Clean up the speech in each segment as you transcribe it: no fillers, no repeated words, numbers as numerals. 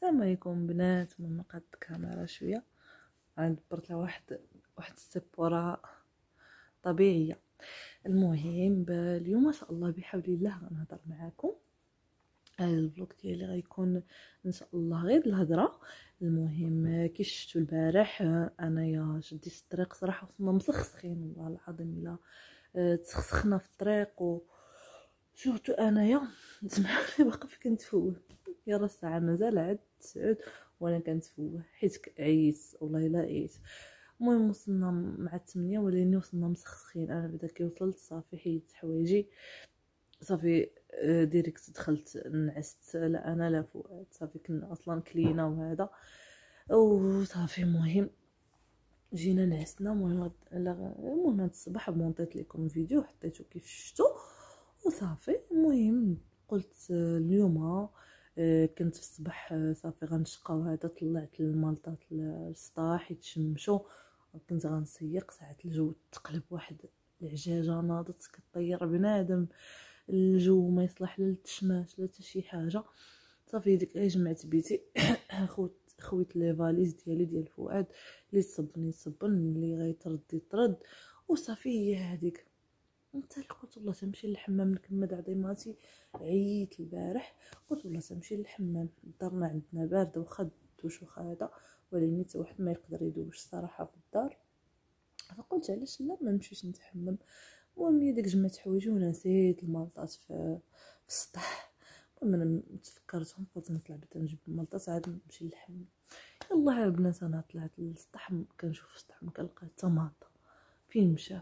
السلام عليكم بنات. من نقاد الكاميرا شويه غندبرت لها واحد ستيب وراها طبيعيه. المهم اليوم ان شاء الله بحول الله غنهضر معاكم. الفلوق ديالي غيكون ان شاء الله غير الهضره. المهم كي شفتوا البارح انايا شديت الطريق صراحه وصلنا مسخسخين والله العظيم الا تسخسخنا في الطريق شفتوا انايا سمحوا لي باقا كنتفوه يا راه الساعه مازال عاد 9 وانا كنتفوه حيت عييت والله الا عييت. المهم وصلنا مع 8 ولكن وصلنا مسخسخين. انا بدا كي وصلت صافي حيدت حوايجي صافي ديريكت دخلت نعست لا انا لا فؤاد صافي كنا اصلا كلينا وهذا وصافي. المهم جينا نعسنا. المهم هاد الصباح مونطيت لكم فيديو حطيته كيف شفتوا وصافي. المهم قلت اليوم كنت في الصباح صافي غنشقى وهذا طلعت للمالطات للسطاح يتشمشوا. كنت غنسيق ساعه الجو تقلب واحد العجاجه ناضت كطير بنادم. الجو ما يصلح لا للتشماش لا حتى شي حاجه. صافي ديك جمعت بيتي خويت لي فاليز ديالي ديال فؤاد اللي تصبن اللي غيطرد يطرد وصافي. هي هذيك انت اللي قلت والله تمشي للحمام نكمل عظيماتي. عييت البارح قلت والله تمشي للحمام. دارنا عندنا بارده واخا دوش واخا هذا ولكن حتى واحد ما يقدر يدوش صراحه في الدار. فقلت علاش لا ما نمشيش نتحمم. المهم ديك جمعت حوايجي ونسيت المالطات في السطح. المهم انا تفكرتهم قلت نطلع بدا نجيب المالطات عاد نمشي للحمام. يلاه البنات انا طلعت للسطح كنشوف في السطح ما كنلقى حتى مالطه فين مشاو.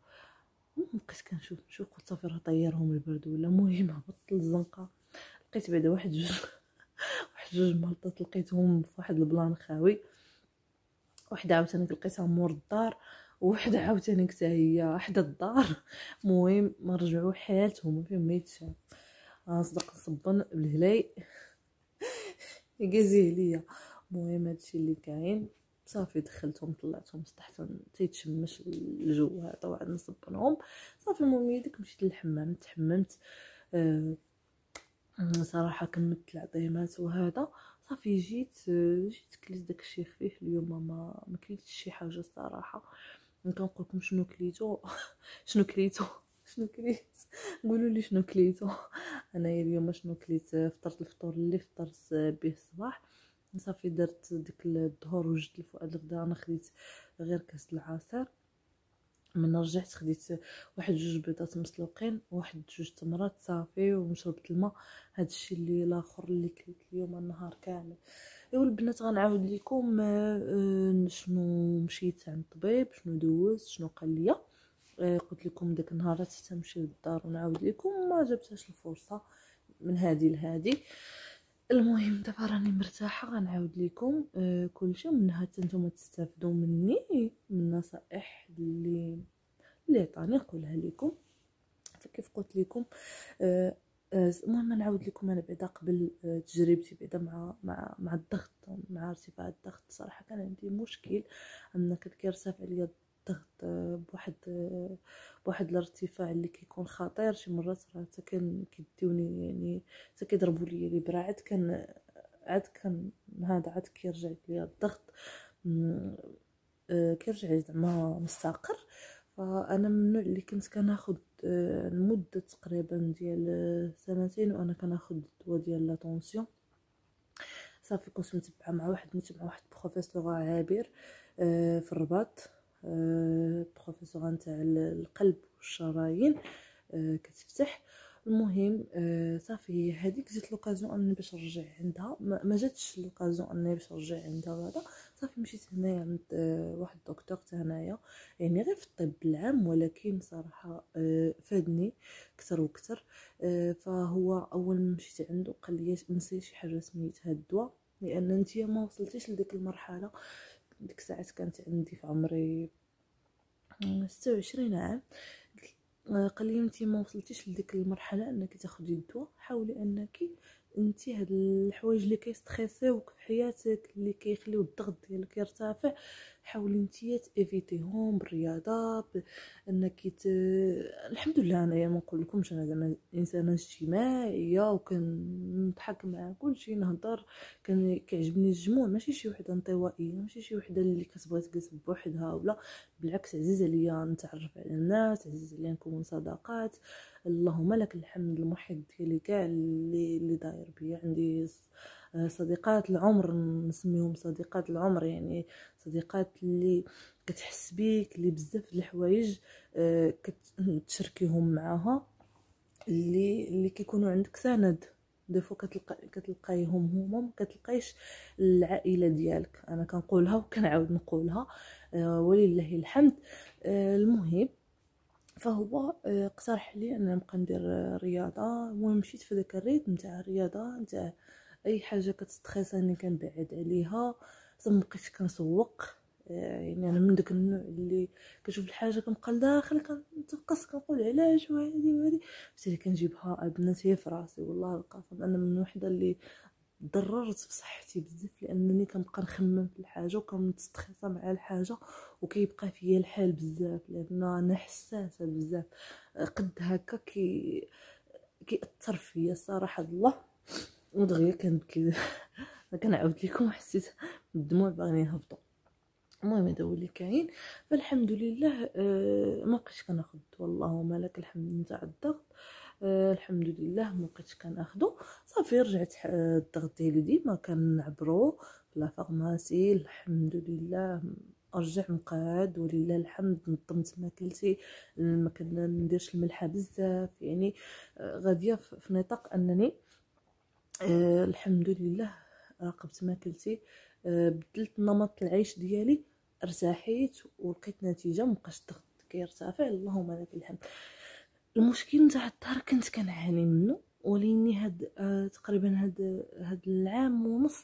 بقيت كنشوف قلت صافي راه طيرهم البرد ولا. المهم هبطت للزنقه لقيت بعدا واحد جوج مالطات لقيتهم في واحد البلان خاوي. وحده عاوتاني لقيتها مور الدار وحده عاوتاني حتى هي حدا الدار. المهم ما رجعوا حالتهم فين ما يتشاف. صدق نصبن بالهلاي يجازيه ليا. المهم هادشي اللي كاين صافي دخلتهم طلعتهم سطح تيتشمش الجو هذا وعاد نصبنهم صافي. المهم ديك مشيت للحمام تحممت صراحه كملت العظيمات وهذا صافي. جيت كليت داكشي خفيف اليوم ما كليتش شي حاجه الصراحه. كنقول لكم شنو كليتو شنو كليت قولوا لي شنو كليتو. انايا اليوم شنو كليت فطرت الفطور اللي فطرت به الصباح صافي. درت ديك الظهر وجدت لفؤاد الغدا. انا خديت غير كاس العصير. من رجعت خديت واحد جوج بيضات مسلوقين وواحد جوج تمرات صافي وشربت الماء. هادشي اللي الاخر اللي كليت اليوم النهار كامل. ايوا البنات غنعاود لكم شنو مشيت عند الطبيب شنو دوزت شنو قال لي. قلت لكم داك النهارات حتى نمشي للدار ونعاود لكم ما جابتهاش الفرصه من هادي لهادي. المهم دابا راني مرتاحه غنعاود لكم كلشي منها حتى نتوما تستافدوا مني من النصائح اللي عطاني نقولها لكم. فكيف قلت لكم المهم نعاود لكم انا بعدا قبل تجربتي بعدا مع الضغط مع ارتفاع الضغط. صراحه كان عندي مشكل ان كان كيرتفع عليا الضغط بواحد الارتفاع اللي كيكون خطير. شي مرات راه حتى كان كيديوني يعني حتى كيضربوا لي الابره عاد كان هذا عاد كيرجع ليا الضغط كيرجع زعما مستقر. فانا من النوع اللي كنت كناخذ المده تقريبا ديال سنتين وانا كناخذ الدواء ديال لا طونسيون. صافي كنت متبعه مع واحد بروفيسور عابر في الرباط. بروفيسور نتاع القلب والشرايين كتفتح. المهم صافي هي هذيك جات لوكازيون اني باش نرجع عندها ما جاتش لوكازيون اني باش نرجع عندها وهذا. صافي مشيت هنايا عند واحد الدكتور هنايا يعني غير في الطب العام ولكن صراحه فادني كثر وكثر. فهو اول ما مشيت عنده قال لي نسي شي حاجه سميتها الدواء لان انت ما وصلتيش لديك المرحله. ديك الساعات كانت عندي في عمري 26 عام. قال لي انت ما وصلتيش لديك المرحله انك تاخدي الدواء. حاولي انك انت هاد الحوايج اللي كيستريسيوك في حياتك اللي كيخليو الضغط ديالك يرتفع حاولي نتيا تيفيتيهم بالرياضه، انك الحمد لله انايا ما نقول لكمش انا زعما انسانه اجتماعيه وكنضحك مع كلشي نهضر، كان كيعجبني الجموع، ماشي شي وحده انطوائيه، ماشي شي وحده اللي كتبغي تجلس بوحدها، ولا بالعكس عزيز عليا نتعرف على الناس، عزيز عليا نكون صداقات. اللهم لك الحمد، المحيط ديالي كاع اللي داير بيا، عندي صديقات العمر، نسميهم صديقات العمر، يعني صديقات اللي كتحس بيك، اللي بزاف د الحوايج كتشاركيهم معاها، اللي كيكونوا عندك سند. ديفو كتلقايهم هما، ما كتلقايش العائله ديالك. انا كنقولها وكنعاود نقولها، ولله الحمد. المهم فهو اقترح لي ان نبقى ندير رياضه. المهم مشيت في داك الريتم نتاع الرياضه، نتاع اي حاجه كتستريساني كنبعد عليها، صافي مبقيتش كنسوق. يعني انا من داك النوع اللي كنشوف الحاجه كنبقى لداخل كنتقص، كنقول علاش وهادي وهادي، حتى كنجيبها ابنتي في راسي. والله القسم انا من وحده اللي ضررت في صحتي بزاف، لانني كنبقى نخمم في الحاجه وكنستريسا مع الحاجه، وكيبقى فيا الحال بزاف، لان انا حساسه بزاف. قد هكا كيأثر فيا الصراحه الله. ودغيا كنبكي كنعاود لكم، حسيت الدموع باغيين يهبطوا. المهم هذا هو اللي كاين. فالحمد لله ما بقيتش كناخذ، والله ما لك الحمد نتاع الضغط. الحمد لله ما بقيتش كناخذو، صافي رجعت الضغط ديالي ديما كنعبرو لا فارماسي. الحمد لله ارجع مقاد ولله الحمد. نظمت ماكلتي، ما كنديرش الملحه بزاف، يعني غاديه في نطاق انني الحمد لله راقبت ماكلتي. بدلت نمط العيش ديالي، ارتاحيت ولقيت نتيجه، مبقاش الضغط كيرتفع، اللهم لك الحمد. المشكل نتاع الدار كنت كنعاني منه، وليني هاد تقريبا هاد العام ونص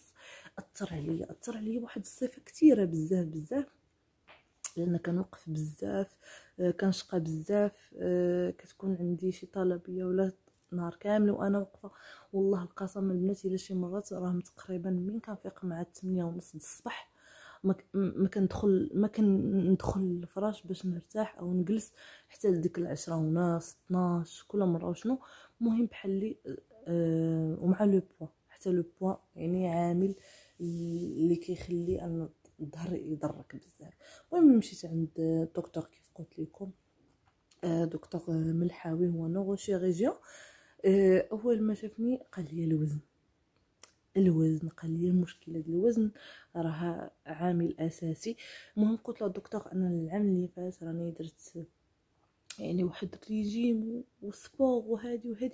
اثر عليا واحد الصفه كثيره بزاف بزاف، لان كنوقف بزاف، كنشقى بزاف، كتكون عندي شي طلبيه ولا نهار كامل وانا واقفه. والله القسم البنات الا شي مرات راهم تقريبا من كنفيق مع 8:30 الصباح ما كندخل الفراش باش نرتاح او نجلس حتى لديك 10:30 12 كل مره وشنو. المهم بحال لي ومع لو بوا، حتى لو بوا يعني عامل اللي كيخلي ان الظهر يضرك بزاف. المهم مشيت عند الدكتور كيف قلت لكم، دكتور ملحاوي، هو نوروشيريجيان. اول ما شافني قال لي الوزن، قال لي المشكله ديال الوزن راه عامل اساسي. المهم قلت له الدكتور انا العام اللي فات راني درت يعني واحد ريجيم وسبور وهادي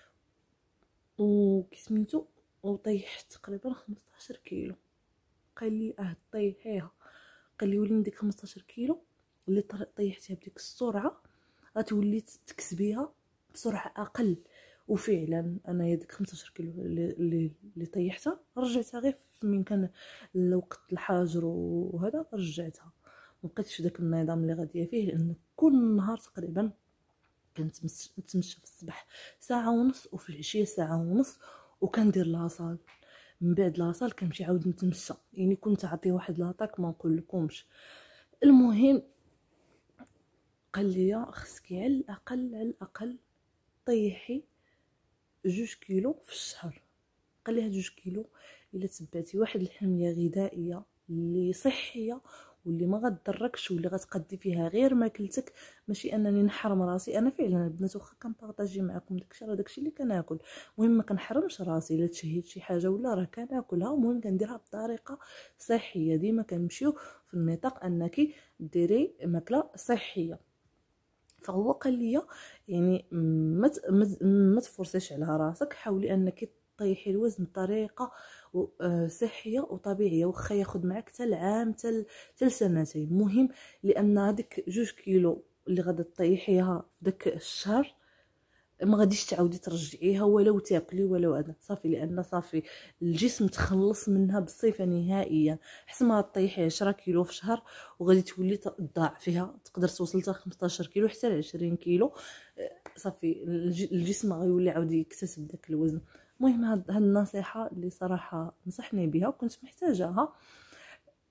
وكسميتو، وطيحت تقريبا 15 كيلو. قال لي طيحيها، قال لي ولي ديك 15 كيلو اللي طيحتيها بديك السرعه غتولي تكسبيها بسرعه اقل. وفعلا انا ديك 15 كيلو اللي طيحتها رجعتها غير من كان الوقت الحاجر وهذا، رجعتها. مبقيتش في داك النظام اللي غاديه فيه، لان كل نهار تقريبا كنت نتمشى في الصباح ساعه ونص وفي العشيه ساعه ونص، وكندير لاصال. من بعد لاصال كنمشي عاود نتمشى، يعني كنت عطي واحد لاطاك ما نقول لكمش. المهم قال لي خصكي على الاقل طيحي 2 كيلو في الشهر. قال لي هاد 2 كيلو الا تبعتي واحد الحميه غذائيه اللي صحيه واللي ما غتضركش واللي غتقدي فيها غير ماكلتك، ماشي انني نحرم راسي. انا فعلا البنات واخا كنبارطاجي معكم داكشي راه داكشي اللي كناكل، المهم ما كنحرمش راسي. الا تشهيت شي حاجه ولا راه كناكلها، المهم كنديرها بطريقه صحيه. ديما كنمشيو في النطاق انك ديري ماكله صحيه. فهو قال لي يعني ما تفرسيش على راسك، حاولي انك طيحي الوزن بطريقه صحيه وطبيعيه، واخا ياخذ معك حتى العام حتى سنتين. المهم لان هذيك 2 كيلو اللي غادي تطيحيها في داك الشهر ما غاديش تعاودي ترجعيها ولو تاكلي ولو هذا، صافي، لان صافي الجسم تخلص منها بالصفه نهائيا. حسن ما طيحي 10 كيلو في شهر وغادي تولي تضاعفيها، تقدر توصل حتى 15 كيلو حتى ل 20 كيلو، صافي الجسم غيولي عاود يكتسب داك الوزن. المهم هاد النصيحه اللي صراحه نصحني بها وكنت محتاجاها،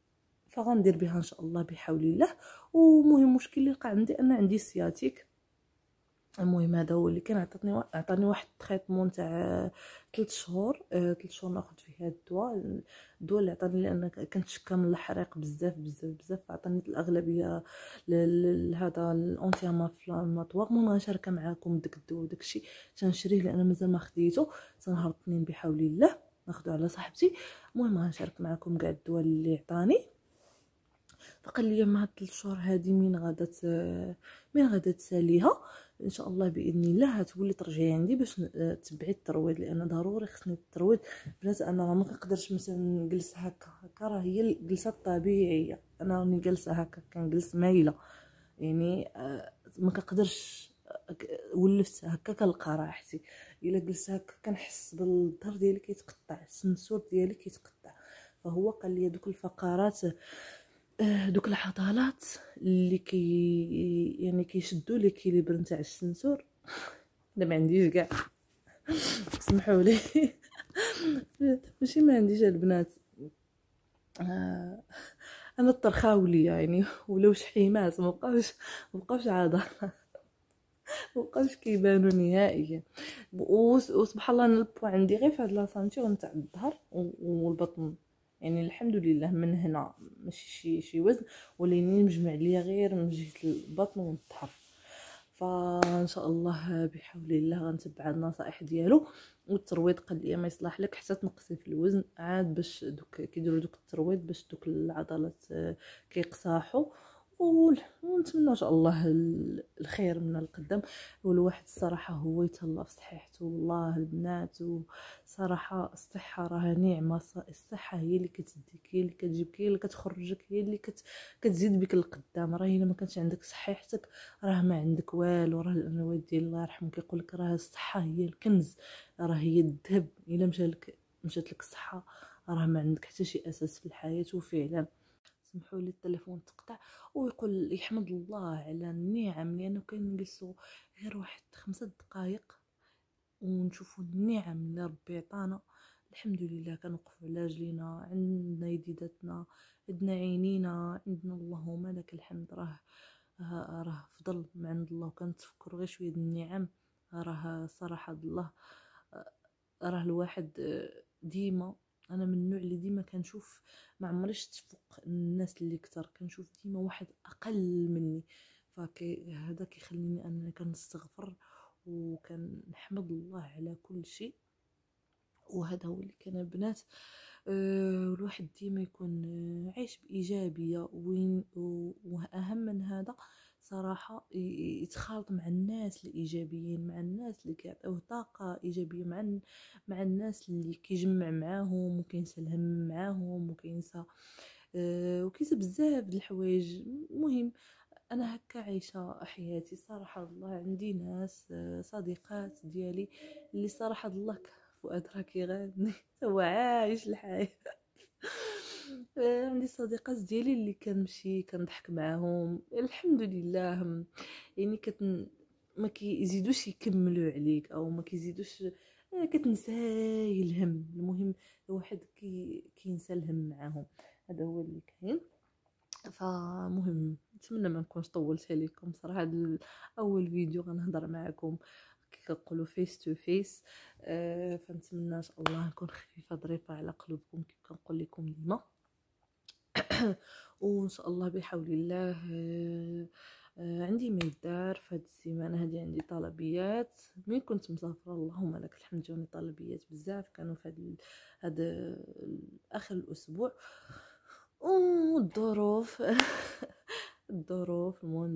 فغندير بها ان شاء الله بحول الله. ومهم مشكل اللي وقع عندي ان عندي سياتيك. المهم هذا هو اللي كان عطاني واحد التريتمون تاع 3 شهور. 3 شهور ناخذ فيه هذا الدواء اللي عطاني، لان كنت شكا من الحريق بزاف بزاف بزاف. عطاني الاغلبيه هذا الانتي انفلاماتوار. المهم غنشاركها معكم داك الدواء وداك الشيء تنشريه لان مازال ما خديته. نهار الاثنين بحول الله ناخذه على صاحبتي. المهم غنشارك معكم كاع الدواء اللي عطاني. فقال لي ما هاد 3 شهور هادي من غادا تساليها ان شاء الله باذن الله غتولي ترجعي عندي باش تبعي الترويض، لان ضروري خصني الترويض. بنات انا ما كنقدرش مثلا نجلس هكا راه هي الجلسه الطبيعيه. انا راني جالسه هكا كنجلس مايله يعني ما كنقدرش. ولفت هكا كنلقى راحتي. الا جلست هكا كنحس بالظهر ديالي كيتقطع، السنسور ديالي كيتقطع. فهو قال لي دوك الفقرات دوك العضلات اللي يعني كيشدوا ليكيليبر نتاع السنسور. انا ما عنديش كاع سمحوا لي. ماشي ما عنديش البنات. انا الطرخاوليه يعني ولاو شحيمات ما بقاوش عضلات، ما بقاوش كيبانوا نهائيا. وسبحان الله انا البوا عندي غير في هاد لا سانتور نتاع الظهر والبطن. يعني الحمد لله من هنا ماشي شي وزن، ولكن مجمع ليا غير من جهه البطن والظهر. فان شاء الله بحول الله غنتبع النصائح ديالو. والترويض قال لي ما يصلح لك حتى تنقصي في الوزن عاد، باش دوك كيديروا دوك الترويض باش دوك العضلات كيقصاحوا. ونتمنى ان شاء الله الخير من القدام. والواحد الصراحه هو يتهلا في صحيحته والله البنات. وصراحه الصحه راه نعمه. الصحه هي اللي كتديك، هي اللي كتجيبك، هي اللي كتخرجك، هي اللي كتزيد بك القدام. راه الا ما كانش عندك صحيحتك راه ما عندك والو. راه الاموات ديال الله يرحمه كيقول لك راه الصحه هي الكنز، راه هي الذهب. الا مشات لك الصحه راه ما عندك حتى شي اساس في الحياه. وفعلا سمحوا لي التليفون تقطع. ويقول يحمد الله على النعم، لانه كنجلسوا غير واحد 5 دقائق ونشوفوا النعم اللي ربي عطانا. الحمد لله كنوقفوا على رجلينا، عندنا يديداتنا، عندنا عينينا، عندنا اللهم لك الحمد. راه فضل من عند الله. وكنتفكروا غير شويه النعم راه صراحه الله. راه الواحد ديما، انا من النوع اللي ديما كنشوف ما عمري شفت فوق الناس اللي كتر، كنشوف ديما واحد اقل مني. هذا كيخليني انني كنستغفر وكنحمد الله على كل شيء. وهذا هو اللي كان البنات. الواحد ديما يكون عايش بإيجابية. وأهم من هذا صراحة يتخالط مع الناس الإيجابيين، مع الناس اللي كيعطيوه طاقة إيجابية، مع الناس اللي كيجمع معاهم وكينسى الهم معاهم وكينسى بزاف د الحوايج. المهم انا هكا عايشه حياتي صراحه. الله عندي ناس صديقات ديالي اللي صراحه الله فؤاد راه كيغني هو عايش الحياه. عندي صديقات ديالي اللي كنمشي كنضحك معاهم الحمد لله. يعني ما كيزيدوش يكملوا عليك او ما كيزيدوش كتنساي الهم. المهم الواحد كينسى الهم معاهم. هذا هو اللي كاين. فمهم نتمنى ما نكونش طولت عليكم صراحه. هذا اول فيديو غنهضر معكم كنقولوا فيس تو فيس. فنتمنى ان شاء الله نكون خفيفه ظريفه على قلوبكم كيف كنقول لكم ديما. وان شاء الله بحول الله عندي ما يدار في هذه السيمانه هذه. عندي طلبيات من كنت مسافره اللهم لك الحمد. جوني طلبيات بزاف كانوا في هذا اخر الاسبوع. والظروف المهم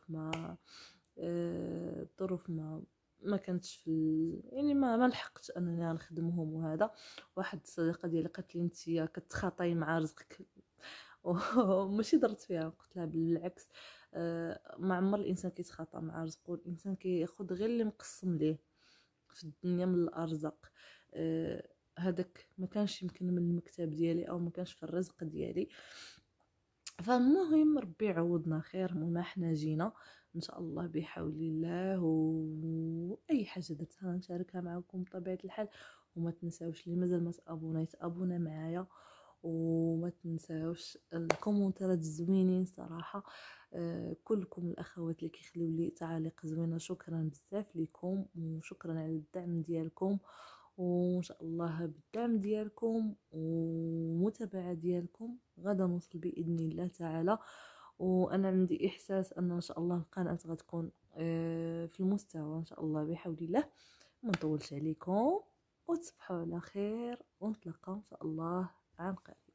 الظروف ما كانتش يعني ما لحقتش انني نخدمهم. وهذا واحد الصديقه ديالي قالت لي انت كتخاطاي مع رزقك. وماشي درت فيها، قلت لها بالعكس. ما عمر الانسان كيتخاطى مع رزقه. الانسان كياخذ غير اللي مقسم ليه في الدنيا من الارزاق. هذاك ما كانش يمكن من المكتب ديالي او ما كانش في الرزق ديالي. فالمهم ربي يعوضنا خير. ما حنا جينا ان شاء الله بحول الله. واي حاجه درتها نشاركها معكم بطبيعه الحال. وما تنساوش اللي مازال ما تابونا يتابونا معايا وما تنساوش الكومنتات الزوينين صراحه. كلكم الاخوات اللي كيخليو لي تعاليق زوينه، شكرا بزاف لكم وشكرا على الدعم ديالكم. وان شاء الله بالدعم ديالكم ومتابعه ديالكم غدا نوصل باذن الله تعالى. وانا عندي احساس ان شاء الله القناه غتكون في المستوى ان شاء الله بحول الله. ما نطولش عليكم وتصبحوا على خير ونتلاقاو ان شاء الله عن قريب.